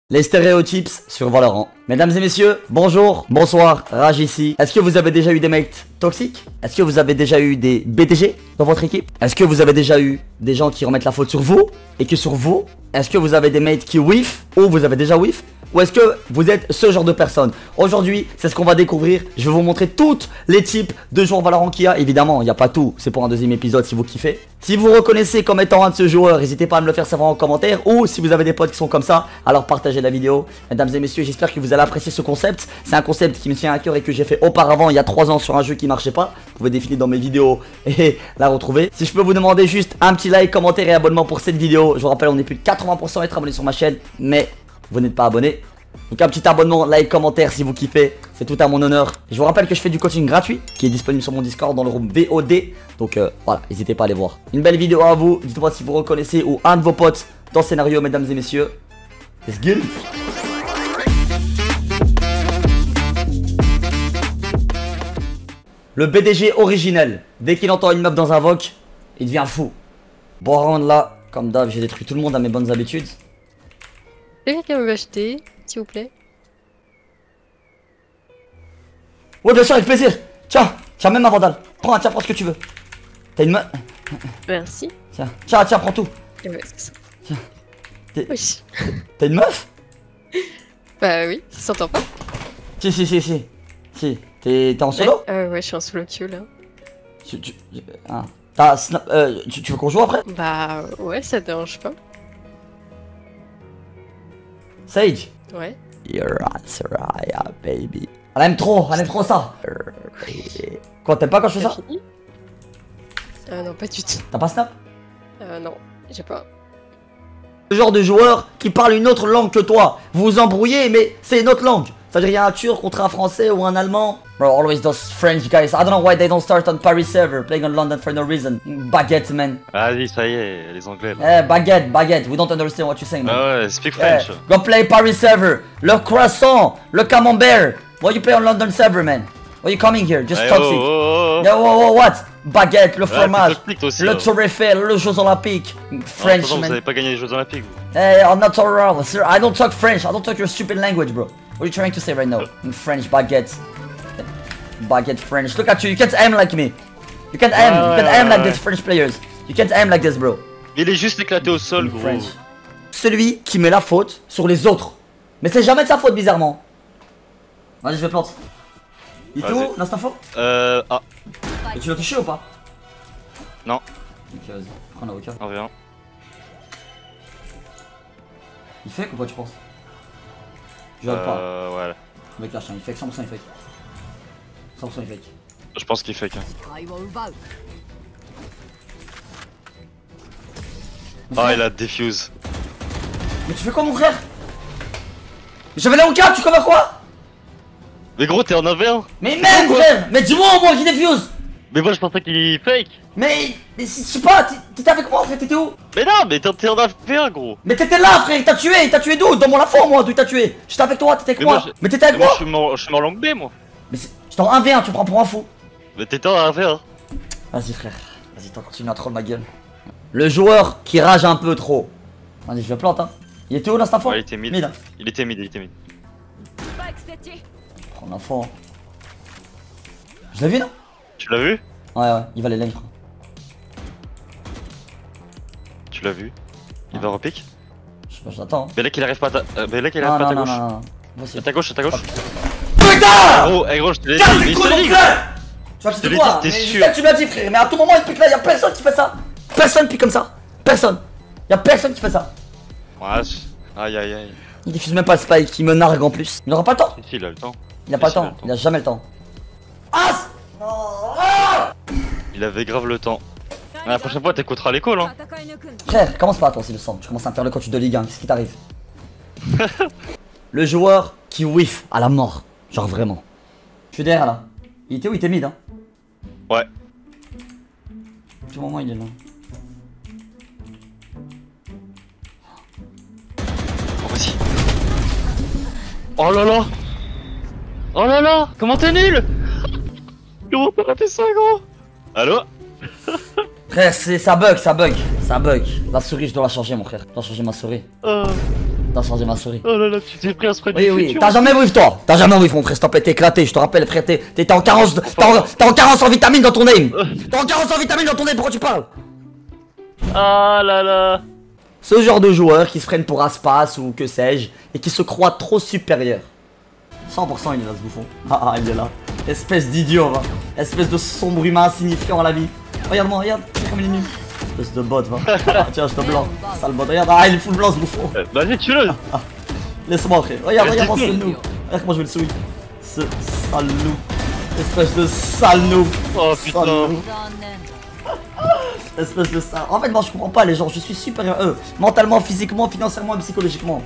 Les stéréotypes sur Valorant. Mesdames et messieurs, bonjour, bonsoir, Rage ici. Est-ce que vous avez déjà eu des mates toxiques? Est-ce que vous avez déjà eu des BDG dans votre équipe? Est-ce que vous avez déjà eu des gens qui remettent la faute sur vous? Et que sur vous? Est-ce que vous avez des mates qui whiff? Ou vous avez déjà whiff? Ou est-ce que vous êtes ce genre de personne? Aujourd'hui, c'est ce qu'on va découvrir. Je vais vous montrer tous les types de joueurs Valorant qu'il y a. Évidemment, il n'y a pas tout. C'est pour un deuxième épisode si vous kiffez. Si vous reconnaissez comme étant un de ce joueur, n'hésitez pas à me le faire savoir en commentaire. Ou si vous avez des potes qui sont comme ça, alors partagez la vidéo. Mesdames et messieurs, j'espère que vous allez apprécier ce concept. C'est un concept qui me tient à cœur et que j'ai fait auparavant il y a 3 ans sur un jeu qui marchait pas. Vous pouvez défiler dans mes vidéos et la retrouver. Si je peux vous demander juste un petit like, commentaire et abonnement pour cette vidéo. Je vous rappelle, on est plus de 80% à être abonné sur ma chaîne, mais vous n'êtes pas abonné. Donc un petit abonnement, like, commentaire si vous kiffez, c'est tout à mon honneur. Je vous rappelle que je fais du coaching gratuit qui est disponible sur mon Discord dans le room VOD. Donc voilà, n'hésitez pas à aller voir. Une belle vidéo à vous, dites-moi si vous reconnaissez ou un de vos potes dans le scénario, mesdames et messieurs. Let's go. Le BDG originel, dès qu'il entend une meuf dans un VOC, il devient fou. Bon round là, comme d'hab, j'ai détruit tout le monde à mes bonnes habitudes. Quelqu'un veut acheter, s'il vous plaît? Ouais, bien sûr, avec plaisir. Tiens, tiens, même ma vandale. Prends, tiens, prends ce que tu veux. T'as une meuf? Merci. Tiens, prends tout. Ouais, c'est ça. Tiens. Oui. T'as une meuf? Bah oui, ça s'entend pas. Si. T'es en solo? Ouais, je suis en solo queue là. Tu veux qu'on joue après? Bah ouais, ça te dérange pas. Sage? Ouais. You're on Soraya, baby. Elle aime trop ça. Quoi, t'aimes pas quand je fais ça? Fini? Non, pas du tout. T'as pas snap? Non, j'ai pas. Le genre de joueur qui parle une autre langue que toi. Vous vous embrouillez, mais c'est une autre langue. C'est-à-dire, il y a un turc contre un français ou un allemand. Bro, always those French guys. I don't know why they don't start on Paris server, playing on London for no reason. Baguette, man. Vas-y, ça y est, les anglais là. Eh, baguette. We don't understand what you're saying, man. Ah ouais, speak French. Go play Paris server. Le croissant, le camembert. Why you play on London server, man? Why you coming here? Just toxic. Yo, what? Baguette, le fromage, le Tour Eiffel, les Jeux Olympiques. French, non, man. vous avez pas gagné les Jeux Olympiques, vous. Hey, I'm not around, sir. I don't talk French. I don't talk your stupid language, bro. What are you trying to say right now? In French, baguette. Baguette French. Look at you. You can't aim like me. You can't aim. You can't aim like these French players. You can't aim like this, bro. Il est juste éclaté au sol, gros. French. Celui qui met la faute sur les autres. Mais c'est jamais de sa faute, bizarrement. Vas-y, je vais plante. Il est où, l'insta-faux? Ah. Et tu l'as touché ou pas? Non. Ok, vas-y. Prends la vocal. On revient. Il fake ou pas, tu penses? Je regarde pas. Ouais. Mec, lâche, il fake, 100% il fake. 100% il fake. Je pense qu'il fake. Ah, il a defuse. Mais tu fais quoi, mon frère? J'avais la hookah, tu couvres quoi? Mais gros, t'es en 1v1. Mais même, frère! Mais dis-moi au moins qu'il défuse! Mais moi, je pensais qu'il fake. Mais je sais pas, t'étais avec moi, frère, t'étais où? Mais non, mais t'es en 1v1, gros. Mais t'étais là, frère, il t'a tué d'où? Dans mon lafont, moi, d'où il t'a tué? J'étais avec toi, t'étais avec moi. Mais t'étais avec moi? Je suis mort longue B, moi. Mais j'étais en 1v1, tu me prends pour un fou. Mais t'étais en 1v1. Vas-y, frère, vas-y, t'en continues à troll ma gueule. Le joueur qui rage un peu trop. Vas-y, je le plante, hein. Il était où, l'instant? Ouais, il était mid. Hein. Il était mid. Prends l'info. Je l'ai vu, non? Tu l'as vu? Ouais, il va les lane, frère. Tu l'as vu? Il va repique? Je sais pas, j'attends. Mais là qu'il arrive pas à ta gauche. Non. À ta gauche. Putain! Gros, je te l'ai dit. Casse les couilles, mon frère! Tu vois que c'était quoi? T'es Mais je sûr? sais que tu m'as dit, frère, mais à tout moment il pique là, y'a personne qui fait ça. Personne pique comme ça. Personne. Y'a personne qui fait ça. Ouais, aïe. Il diffuse même pas le spike, il me nargue en plus. Il n'aura pas le temps. Si, il a le temps. Il a pas le temps, il a jamais le temps. As! Il avait grave le temps. La prochaine fois, t'écouteras l'école, hein. Frère, commence pas toi, s'il le semble. Tu commences à me faire le coach de Ligue 1, qu'est-ce qui t'arrive? Le joueur qui whiff à la mort. Genre vraiment. Je suis derrière là. Il était où? Il était mid, hein? Ouais. À tout moment il est là. Oh, vas-y. Oh là là. Comment t'es nul? Comment t'as raté ça, gros? Allo? Frère, ça bug. La souris, je dois la changer, mon frère. Je dois changer ma souris. T'as changé ma souris. Oh là là, tu t'es pris un spray Oui, du oui, futur. t'as jamais whiff toi. T'as jamais whiff mon frère, stop, t'es éclaté, je te rappelle frère, t'es en carence, t'es en carence en vitamines dans ton aim. T'es en carence en vitamines dans ton aim, pourquoi tu parles? Ah là là. Ce genre de joueur qui se prennent pour Aspas ou que sais-je, et qui se croient trop supérieur. 100% il est là ce bouffon. Ah il est là. Espèce d'idiot va. Espèce de sombre humain insignifiant à la vie. Regarde-moi, regarde, c'est comme il est nul. Espèce de bot va. Ah, tiens, je te blanc. Sale bot, regarde, ah il est full blanc ce bouffon. Vas-y, tue-le. Laisse-moi frère. Regarde, Vas-y, regarde-moi ce noob. Regarde comment je vais le souiller. Ce sale noob. Espèce de sale noob. Oh Sale putain. noob. Espèce de sale. En fait moi je comprends pas les gens, je suis supérieur à eux. Mentalement, physiquement, financièrement et psychologiquement.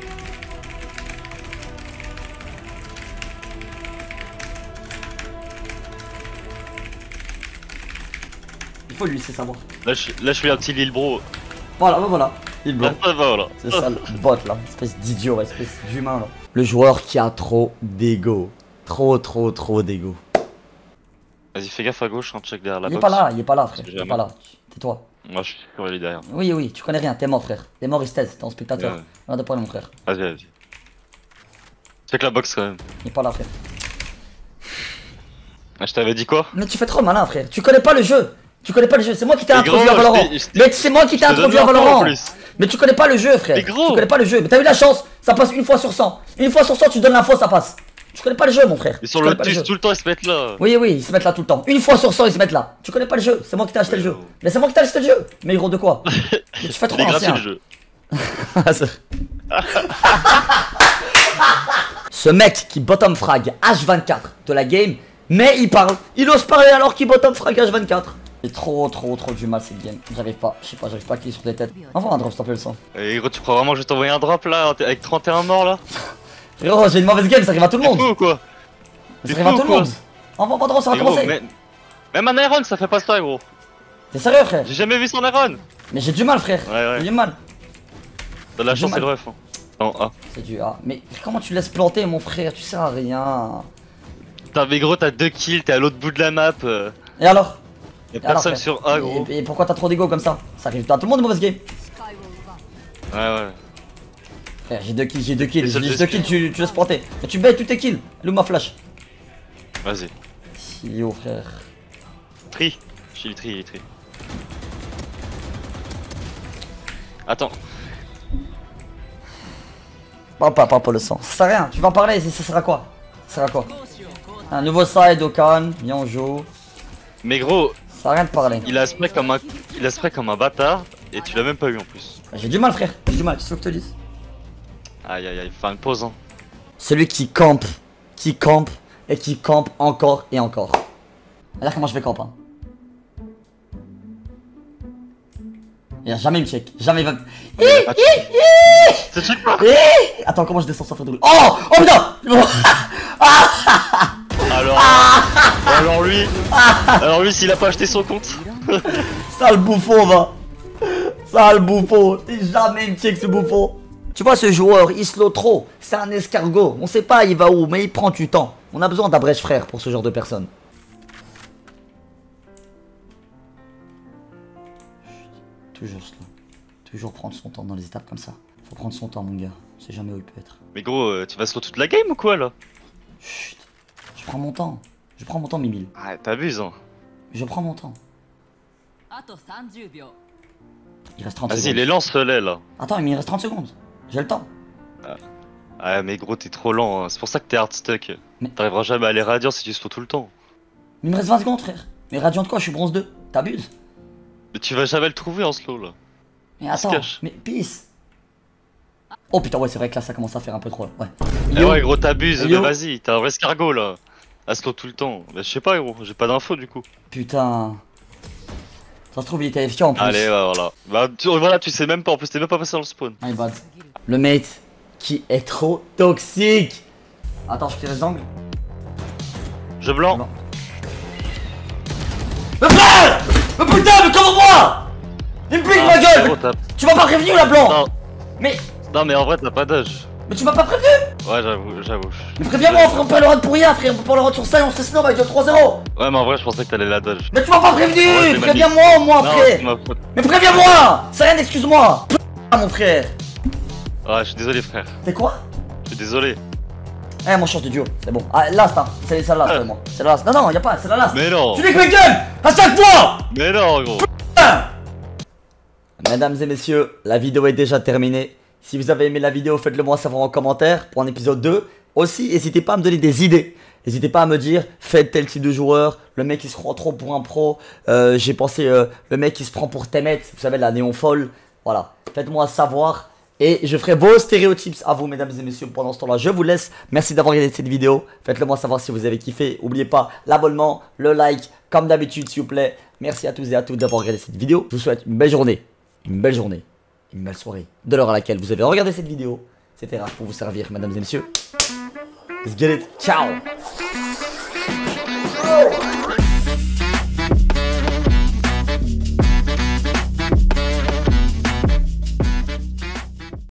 Il faut lui laisser savoir. Là, je fais un petit Lil Bro. Voilà, bah voilà. Il blanc. Ah, voilà. C'est ça le bot là. Espèce d'idiot, espèce d'humain là. Le joueur qui a trop d'ego. Trop d'ego. Vas-y, fais gaffe à gauche, hein, check derrière la Il est box. pas là, il est pas là frère. Parce que Il est jamais. pas là. Tais-toi. Moi, je suis sur lui derrière. Oui, oui, tu connais rien, t'es mort frère. T'es mort, Istez, t'es en spectateur. Ouais. Regarde pas mon frère. Vas-y, vas-y. Check la box quand même. Il est pas là frère. Ah, je t'avais dit quoi? Mais tu fais trop malin frère. Tu connais pas le jeu. Tu connais pas le jeu. C'est moi qui t'ai Mais introduit gros, à Valorant. je t'ai- Mais c'est moi qui t'ai je te introduit à donne l'info, en Valorant. plus. Mais tu connais pas le jeu frère. Mais gros. Tu connais pas le jeu. Mais t'as eu la chance. Ça passe une fois sur 100. Une fois sur 100, tu donnes l'info, ça passe. Tu connais pas le jeu mon frère. Ils sont Tu connais le pas le tus jeu. tout le temps, ils se mettent là. Oui, oui, ils se mettent là tout le temps. Une fois sur 100, ils se mettent là. Tu connais pas le jeu, c'est moi qui t'ai acheté Oui, le jeu. oh. Mais c'est moi qui t'ai acheté le jeu. Mais gros de quoi? Je fais trop Il est gratuit ancien. le jeu. Ce mec qui bottom frag H24 de la game, mais il parle. Il ose parler alors qu'il bottom frag H24. J'ai trop du mal cette game. J'arrive pas, je sais pas, j'arrive pas à cliquer sur des têtes. Envoie un drop s'il te plaît le sang. Et gros, tu crois vraiment que je vais t'envoyer un drop là, avec 31 morts là? Frérot, j'ai une mauvaise game, ça arrive à tout le T'es fou monde. ou quoi? Ça t'es arrive à fou tout ou le monde. quoi? Envoie pas de drop, ça va Et gros, commencer. même un Iron ça fait pas ça gros. T'es sérieux frère? J'ai jamais vu son Iron. Mais j'ai du mal frère. Ouais. J'ai du mal. T'as de la J'ai chance mal. c'est le ref. Hein. Non, ah. C'est du A. Mais comment tu laisses planter mon frère? Tu sers à rien. Putain, mais gros, t'as 2 kills, t'es à l'autre bout de la map. Et alors? Y'a Alors, personne frère. sur A gros. Et pourquoi t'as trop d'ego comme ça? Ça arrive à tout le monde de mauvaise game. Ouais. Frère, j'ai 2 kills, j'ai Les seuls 2 kills, tu laisses planter. Et tu baites tous tes kills. Elle est où ma flash? Vas-y. Yo frère. Tri. Il tri. Attends. Parle pas le sang. Ça sert à rien, tu vas en parler, ça sert à quoi? Ça sert à quoi? Un nouveau side Okan, bien on joue. Mais gros, Ça sert à rien de parler. il a spray comme un bâtard et tu l'as même pas eu en plus. J'ai du mal frère, j'ai du mal, qu'est-ce que je te dise? Aïe, faire une pause hein. Celui qui campe et qui campe encore et encore. Regarde comment je vais camp hein. Il a jamais me check, jamais il va. C'est check pas. Attends, comment je descends sans faire de bruit? Oh putain. Alors lui s'il a pas acheté son compte. Sale bouffon va. Sale bouffon. Jamais il me check ce bouffon. Tu vois ce joueur, il slow trop. C'est un escargot. On sait pas il va où, mais il prend du temps. On a besoin d'Abrèche frère pour ce genre de personnes. Toujours slow. Toujours prendre son temps dans les étapes comme ça. Faut prendre son temps mon gars. On sait jamais où il peut être. Mais gros, tu vas slow toute la game ou quoi là? Chut. Je prends mon temps. Je prends mon temps Mimile. Ah t'abuses hein. Je prends mon temps. Il reste 30 Vas-y secondes. les lance-les là. Attends, mais il reste 30 secondes. J'ai le temps. Ah mais gros t'es trop lent, hein. C'est pour ça que t'es hard stuck. Mais- T'arriveras jamais à aller radiant si tu slow tout le temps. Mais il me reste 20 secondes frère. Mais Radiant de quoi? Je suis bronze 2. T'abuses. Mais tu vas jamais le trouver en slow là. Mais Il se attends. cache. Mais peace. Oh putain ouais c'est vrai que là ça commence à faire un peu trop là. Ouais. Eh Yo. ouais gros t'abuses, mais Yo. vas-y, t'es un vrai escargot là. À slow tout le temps. Bah je sais pas gros, j'ai pas d'infos du coup. Putain. Ça se trouve il était efficace en plus. Allez bah voilà. Bah voilà tu sais même pas, en plus t'es même pas passé dans le spawn. My bad. Le mate qui est trop toxique. Attends je tire les angles. Je blanc. Non. Mais frère! Mais putain mais comment moi? Il me pique ma gueule! gros, t'as- Tu m'as pas prévenu là blanc! Non. Mais Non mais en vrai t'as pas d'âge. tu m'as pas prévenu! Ouais j'avoue. Mais préviens-moi frère, on peut pas le run pour rien frère, on peut pas le run sur ça et on se fait snob avec 3-0! Ouais mais en vrai je pensais que t'allais la dodge. Mais tu m'as pas prévenu! Ouais, c'est Préviens-moi au moins Non après! c'est ma faute. Mais préviens-moi! C'est rien, excuse-moi! Putain mon frère! Ah, je suis désolé, frère. T'es quoi? Je suis désolé. Eh, mon change de duo, c'est bon. Ah, last, hein. C'est celle-là, seulement. C'est la last. Non, non, y'a pas, c'est la last. Mais non. Tu dis que mes gueules à chaque fois. Mais non, gros. Mesdames et messieurs, la vidéo est déjà terminée. Si vous avez aimé la vidéo, faites-le moi savoir en commentaire pour un épisode 2. Aussi, n'hésitez pas à me donner des idées. N'hésitez pas à me dire, faites tel type de joueur. Le mec il se prend trop pour un pro. J'ai pensé, le mec il se prend pour Temet. Vous savez, la néon folle. Voilà, faites-moi savoir. Et je ferai vos stéréotypes à vous, mesdames et messieurs. Pendant ce temps-là, je vous laisse. Merci d'avoir regardé cette vidéo. Faites-le moi savoir si vous avez kiffé. N'oubliez pas l'abonnement, le like, comme d'habitude, s'il vous plaît. Merci à tous et à toutes d'avoir regardé cette vidéo. Je vous souhaite une belle journée, une belle soirée. De l'heure à laquelle vous avez regardé cette vidéo. C'était Rage pour vous servir, mesdames et messieurs. Let's get it. Ciao.